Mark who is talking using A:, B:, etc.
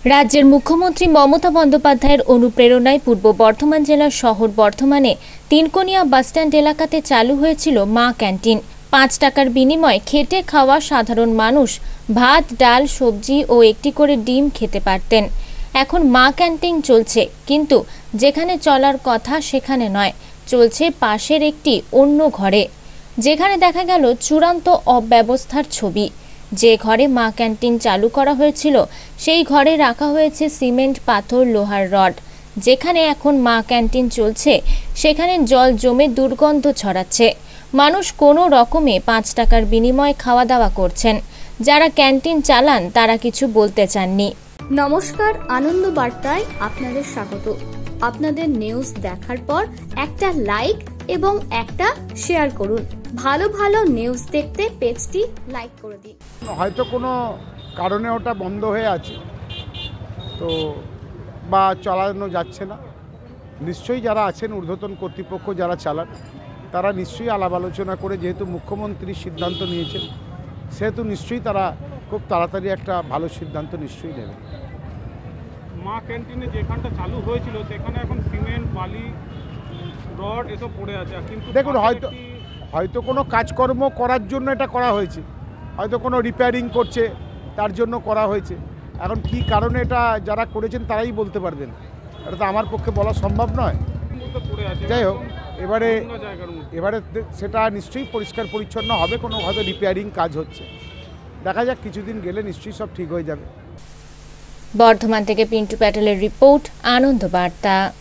A: রাজ্যের মুখ্যমন্ত্রী মমতা বন্দ্যোপাধ্যায়ের অনুপ্রেরণায় পূর্ব বর্ধমান জেলার শহর বর্ধমানে তিনকোনিয়া বাসস্ট্যান্ড এলাকাতে চালু হয়েছিল মা ক্যান্টিন। 5 টাকার বিনিময়ে খেটে খাওয়া সাধারণ মানুষ ভাত, ডাল, সবজি ও একটি করে ডিম খেতে পারতেন। এখন মা ক্যান্টিন চলছে, কিন্তু যেখানে চলার কথা সেখানে নয়, চলছে পাশের একটি অন্য ঘরে, যেখানে দেখা গেল চূড়ান্ত অব্যবস্থার ছবি। যে ঘরে মা ক্যান্টিন চালু করা হয়েছিল সেই ঘরে রাখা হয়েছে সিমেন্ট, পাথর, লোহার রড। যেখানে এখন মা ক্যান্টিন চলছে সেখানে জল জমে দুর্গন্ধ ছড়াচ্ছে। মানুষ কোনো রকমে 5 টাকার বিনিময়ে খাওয়া দাওয়া করছেন। যারা ক্যান্টিন চালান তারা কিছু বলতে চাননি।
B: নমস্কার, আনন্দ বার্তায় আপনাদের স্বাগত। আপনাদের নিউজ দেখার পর একটা লাইক এবং একটা শেয়ার করুন। ভালো ভালো নিউজ দেখতে পেজটি লাইক করে দিন।
C: হয়তো কোনো কারণে ওটা বন্ধ হয়ে আছে, তো বা চালানো যাচ্ছে না। নিশ্চয়ই যারা আছেন ঊর্ধ্বতন কর্তৃপক্ষ যারা চালান তারা নিশ্চয়ই আলাপ আলোচনা করে, যেহেতু মুখ্যমন্ত্রী সিদ্ধান্ত নিয়েছেন সেহেতু নিশ্চয়ই তারা খুব তাড়াতাড়ি একটা ভালো সিদ্ধান্ত নিশ্চয়ই নেবে।
D: মা ক্যান্টিনে যেখানটা চালু হয়েছিল সেখানে এখন সিমেন্ট, বালি, রড এসব পড়ে আছে। কিন্তু
C: দেখুন, হয়তো কোনো কাজকর্ম করার জন্য এটা করা হয়েছে, হয়তো কোনো রিপেয়ারিং করছে তার জন্য করা হয়েছে। এখন কি কারণে এটা যারা করেছেন তারাই বলতে পারবেন, এটা তো আমার পক্ষে বলা সম্ভব নয়। যাই হোক, এবারে সেটা নিশ্চয়ই পরিষ্কার পরিচ্ছন্ন হবে, কোনো হয়তো রিপেয়ারিং কাজ হচ্ছে, দেখা যাক, কিছুদিন গেলে নিশ্চয়ই সব ঠিক হয়ে যাবে।
A: বর্ধমান থেকে পিন্টু প্যাটেলের রিপোর্ট, আনন্দ বার্তা।